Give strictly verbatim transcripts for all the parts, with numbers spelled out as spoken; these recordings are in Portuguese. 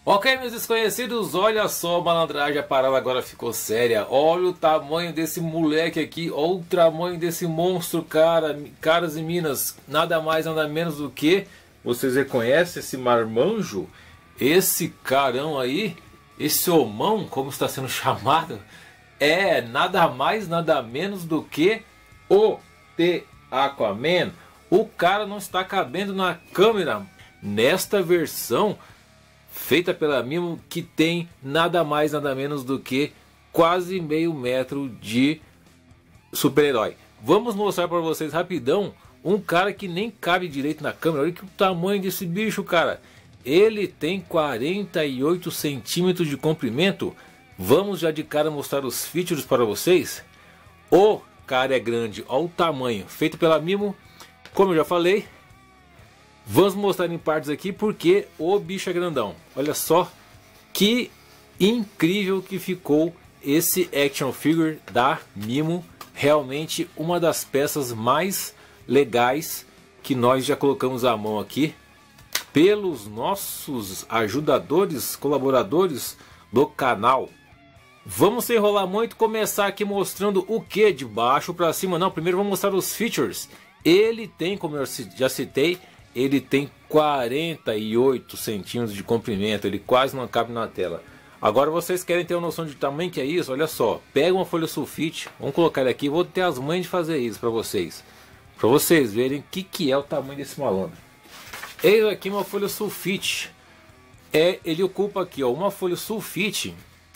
Ok, meus desconhecidos, olha só, a malandragem, a parada agora ficou séria. Olha o tamanho desse moleque aqui, olha o tamanho desse monstro, cara, caras e minas. Nada mais, nada menos do que, vocês reconhecem esse marmanjo? Esse carão aí, esse homão, como está sendo chamado, é nada mais, nada menos do que o The Aquaman. O cara não está cabendo na câmera nesta versão feita pela Mimo, que tem nada mais nada menos do que quase meio metro de super-herói. Vamos mostrar para vocês rapidão um cara que nem cabe direito na câmera. Olha que o tamanho desse bicho, cara. Ele tem quarenta e oito centímetros de comprimento. Vamos já de cara mostrar os features para vocês. O cara é grande, olha o tamanho, feito pela Mimo, como eu já falei. Vamos mostrar em partes aqui porque o bicho é grandão. Olha só que incrível que ficou esse action figure da Mimo. Realmente uma das peças mais legais que nós já colocamos à mão aqui pelos nossos ajudadores, colaboradores do canal. Vamos sem enrolar muito, começar aqui mostrando o que de baixo para cima. Não, primeiro vamos mostrar os features. Ele tem, como eu já citei, ele tem quarenta e oito centímetros de comprimento, ele quase não cabe na tela. Agora vocês querem ter uma noção de tamanho que é isso? Olha só, pega uma folha sulfite, vamos colocar ele aqui, vou ter as manhas de fazer isso para vocês. Para vocês verem o que, que é o tamanho desse malandro. Eis aqui uma folha sulfite. É, ele ocupa aqui ó, uma folha sulfite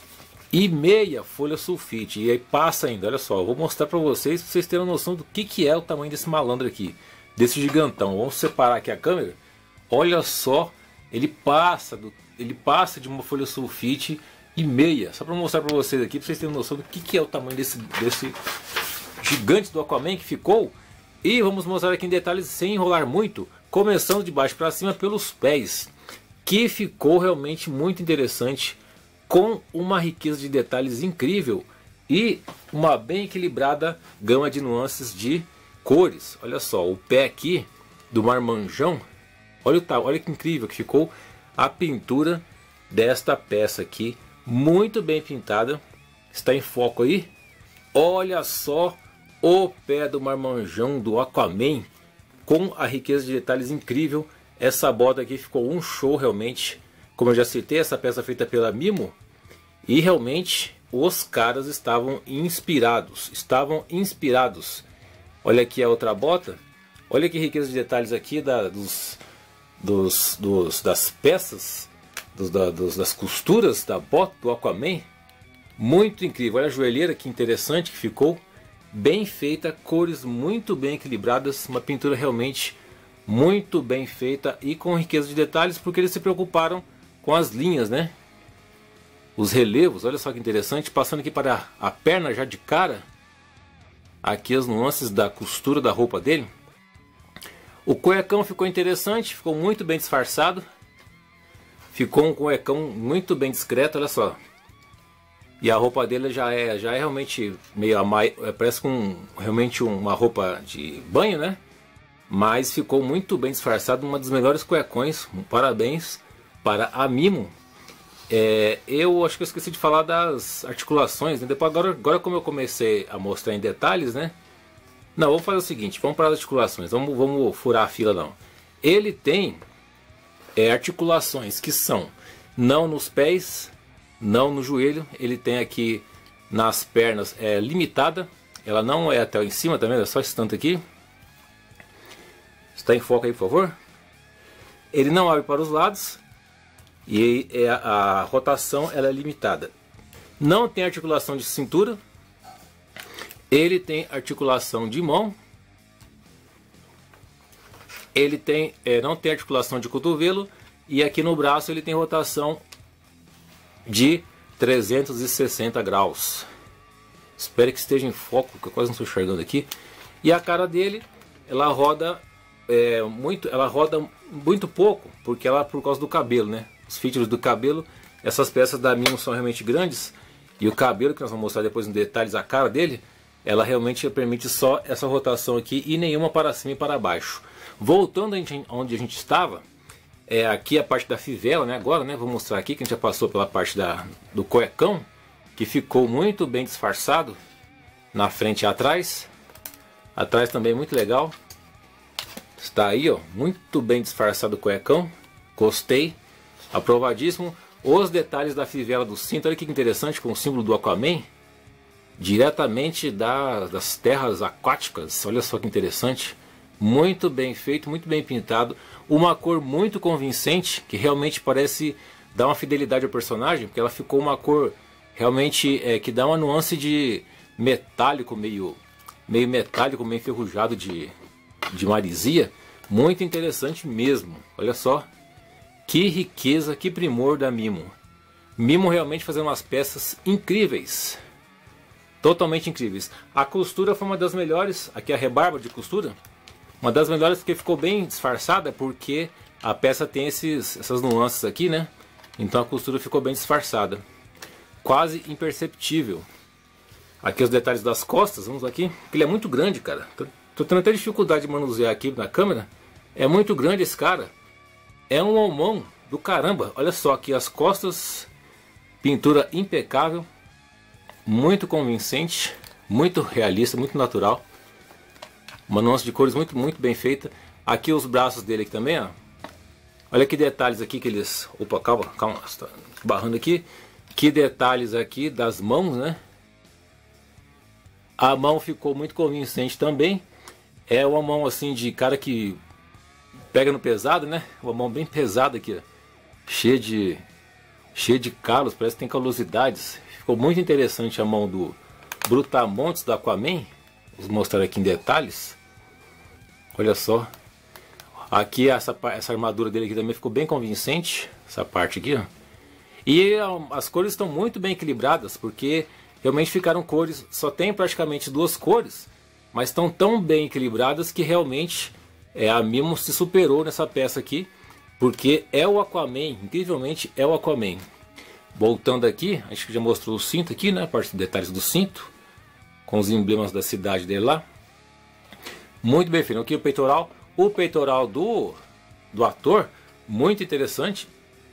e meia folha sulfite. E aí passa ainda, olha só, eu vou mostrar para vocês, para vocês terem uma noção do que, que é o tamanho desse malandro aqui. Desse gigantão. Vamos separar aqui a câmera. Olha só, ele passa do, ele passa de uma folha sulfite e meia. Só para mostrar para vocês aqui, para vocês terem noção do que, que é o tamanho desse, desse gigante do Aquaman que ficou. E vamos mostrar aqui em detalhes sem enrolar muito, começando de baixo para cima pelos pés, que ficou realmente muito interessante, com uma riqueza de detalhes incrível e uma bem equilibrada gama de nuances de cores. Olha só, o pé aqui do marmanjão, olha o tal, olha que incrível que ficou a pintura desta peça aqui, muito bem pintada. Está em foco aí. Olha só o pé do marmanjão do Aquaman, com a riqueza de detalhes incrível. Essa bota aqui ficou um show realmente. Como eu já citei, essa peça feita pela Mimo, e realmente os caras estavam inspirados, estavam inspirados. Olha aqui a outra bota. Olha que riqueza de detalhes aqui da, dos, dos, dos, das peças, dos, da, dos, das costuras da bota do Aquaman. Muito incrível. Olha a joelheira que interessante que ficou. Bem feita, cores muito bem equilibradas. Uma pintura realmente muito bem feita e com riqueza de detalhes, porque eles se preocuparam com as linhas, né? Os relevos, olha só que interessante. Passando aqui para a perna já de cara. Aqui as nuances da costura da roupa dele. O cuecão ficou interessante, ficou muito bem disfarçado. Ficou um cuecão muito bem discreto, olha só. E a roupa dele já é, já é realmente meio amai, parece com realmente uma roupa de banho, né? Mas ficou muito bem disfarçado, uma dos melhores cuecões. Parabéns para a Mimo. É, eu acho que eu esqueci de falar das articulações, né? Depois, agora, agora como eu comecei a mostrar em detalhes, né? Não, vamos fazer o seguinte, vamos para as articulações, vamos, vamos furar a fila não. Ele tem é, articulações que são não nos pés, não no joelho. Ele tem aqui nas pernas é, limitada, ela não é até em cima também, é só esse tanto aqui. Está em foco aí, por favor. Ele não abre para os lados. E a, a rotação ela é limitada. Não tem articulação de cintura. Ele tem articulação de mão. Ele tem, é, não tem articulação de cotovelo. E aqui no braço ele tem rotação de trezentos e sessenta graus. Espero que esteja em foco, que eu quase não estou enxergando aqui. E a cara dele, ela roda é, muito, ela roda muito pouco, porque ela por causa do cabelo, né? Os features do cabelo, essas peças da Mimo são realmente grandes. E o cabelo, que nós vamos mostrar depois em detalhes, a cara dele, ela realmente permite só essa rotação aqui e nenhuma para cima e para baixo. Voltando onde a gente estava, é aqui a parte da fivela, né? Agora, né? Vou mostrar aqui que a gente já passou pela parte da, do cuecão, que ficou muito bem disfarçado na frente e atrás. Atrás também muito legal. Está aí, ó, muito bem disfarçado o cuecão. Gostei, aprovadíssimo. Os detalhes da fivela do cinto, olha que interessante, com o símbolo do Aquaman, diretamente da, das terras aquáticas. Olha só que interessante. Muito bem feito, muito bem pintado. Uma cor muito convincente, que realmente parece dar uma fidelidade ao personagem, porque ela ficou uma cor realmente é, que dá uma nuance de metálico, meio, meio metálico, meio enferrujado de, de marisia. Muito interessante mesmo. Olha só. Que riqueza, que primor da Mimo. Mimo realmente fazendo umas peças incríveis. Totalmente incríveis. A costura foi uma das melhores. Aqui a rebarba de costura. Uma das melhores porque ficou bem disfarçada, porque a peça tem esses, essas nuances aqui, né? Então a costura ficou bem disfarçada. Quase imperceptível. Aqui os detalhes das costas, vamos aqui. Ele é muito grande, cara. Tô, tô tendo até dificuldade de manusear aqui na câmera. É muito grande esse cara. É um homão do caramba. Olha só aqui as costas. Pintura impecável. Muito convincente. Muito realista, muito natural. Uma nuance de cores muito, muito bem feita. Aqui os braços dele aqui também, ó. Olha que detalhes aqui que eles... Opa, calma, calma, está barrando aqui. Que detalhes aqui das mãos, né? A mão ficou muito convincente também. É uma mão assim de cara que pega no pesado, né? Uma mão bem pesada aqui, ó. Cheia de, cheia de calos, parece que tem calosidades. Ficou muito interessante a mão do Brutamontes do Aquaman. Vou mostrar aqui em detalhes. Olha só. Aqui essa, essa armadura dele aqui também ficou bem convincente. Essa parte aqui, ó. E as cores estão muito bem equilibradas, porque realmente ficaram cores, só tem praticamente duas cores, mas estão tão bem equilibradas que realmente é, a Mimo se superou nessa peça aqui, porque é o Aquaman, incrivelmente é o Aquaman. Voltando aqui, acho que já mostrou o cinto aqui, né? A parte dos detalhes do cinto, com os emblemas da cidade dele lá. Muito bem feito. Aqui o peitoral, o peitoral do, do ator, muito interessante.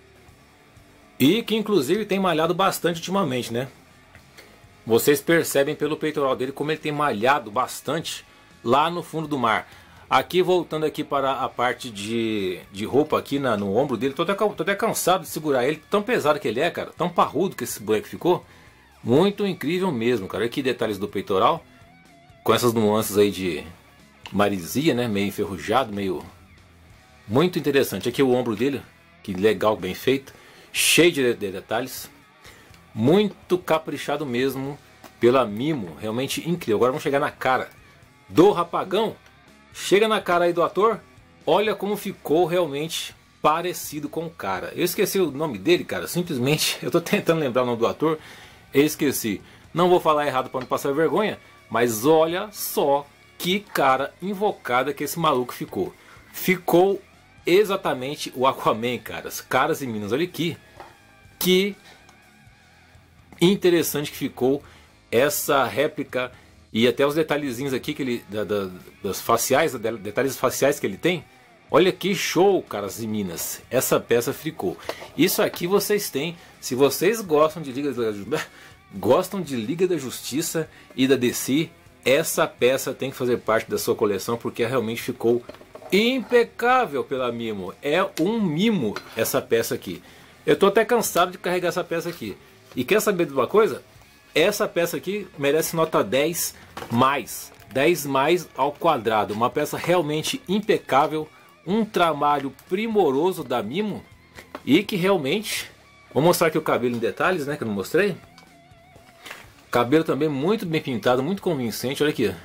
E que inclusive tem malhado bastante ultimamente, né? Vocês percebem pelo peitoral dele como ele tem malhado bastante lá no fundo do mar. Aqui voltando aqui para a parte de, de roupa aqui na, no ombro dele. Tô até, tô até cansado de segurar ele. Tão pesado que ele é, cara. Tão parrudo que esse boneco ficou. Muito incrível mesmo, cara. Olha que detalhes do peitoral. Com essas nuances aí de marisia, né? Meio enferrujado, meio... Muito interessante. Aqui o ombro dele. Que legal, bem feito. Cheio de, de detalhes. Muito caprichado mesmo pela Mimo. Realmente incrível. Agora vamos chegar na cara do rapagão. Chega na cara aí do ator. Olha como ficou realmente parecido com o cara. Eu esqueci o nome dele, cara. Simplesmente, eu tô tentando lembrar o nome do ator. Eu esqueci. Não vou falar errado para não passar vergonha. Mas olha só que cara invocada que esse maluco ficou. Ficou exatamente o Aquaman, caras. Caras e minas, olha aqui. Que interessante que ficou essa réplica. E até os detalhezinhos aqui que ele, da, da, das faciais, detalhes faciais que ele tem. Olha que show, caras e minas. Essa peça ficou. Isso aqui vocês têm. Se vocês gostam de Liga da, gostam de Liga da Justiça e da D C, essa peça tem que fazer parte da sua coleção, porque realmente ficou impecável pela Mimo. É um mimo essa peça aqui. Eu tô até cansado de carregar essa peça aqui. E quer saber de uma coisa? Essa peça aqui merece nota dez mais. dez mais ao quadrado. Uma peça realmente impecável. Um trabalho primoroso da Mimo. E que realmente... Vou mostrar aqui o cabelo em detalhes, né? Que eu não mostrei. Cabelo também muito bem pintado, muito convincente. Olha aqui.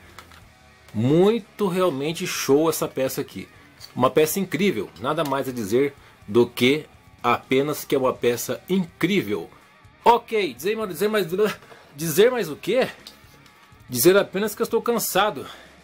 Muito realmente show essa peça aqui. Uma peça incrível. Nada mais a dizer do que apenas que é uma peça incrível. Ok, dizer, dizer, mais, dizer mais o que? Dizer apenas que eu estou cansado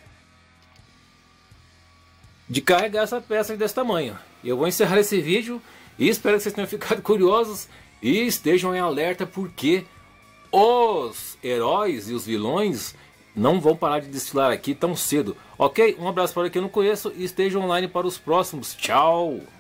de carregar essa peça desse tamanho. Eu vou encerrar esse vídeo e espero que vocês tenham ficado curiosos e estejam em alerta, porque os heróis e os vilões não vão parar de desfilar aqui tão cedo. Ok? Um abraço para quem eu não conheço e esteja online para os próximos. Tchau!